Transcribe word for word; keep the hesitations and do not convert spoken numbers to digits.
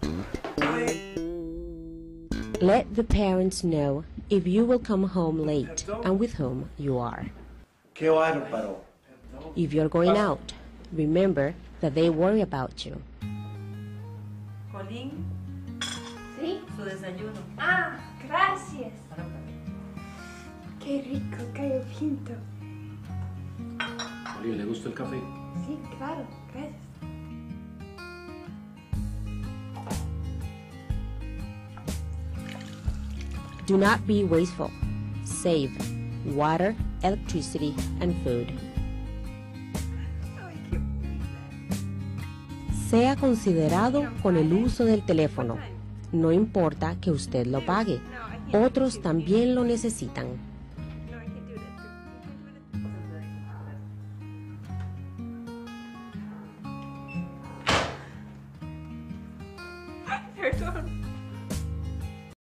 Let the parents know if you will come home late and with whom you are. Qué bárbaro. If you're going out, remember that they worry about you. Colín, ¿Sí? su desayuno. Ah, gracias. Qué rico, gallo pinto. Colín, ¿le gusta el café? Sí, claro, gracias. Do not be wasteful. Save water, electricity, and food. Sea considerado con el uso del teléfono. No importa que usted lo pague. Otros también lo necesitan. Perdón.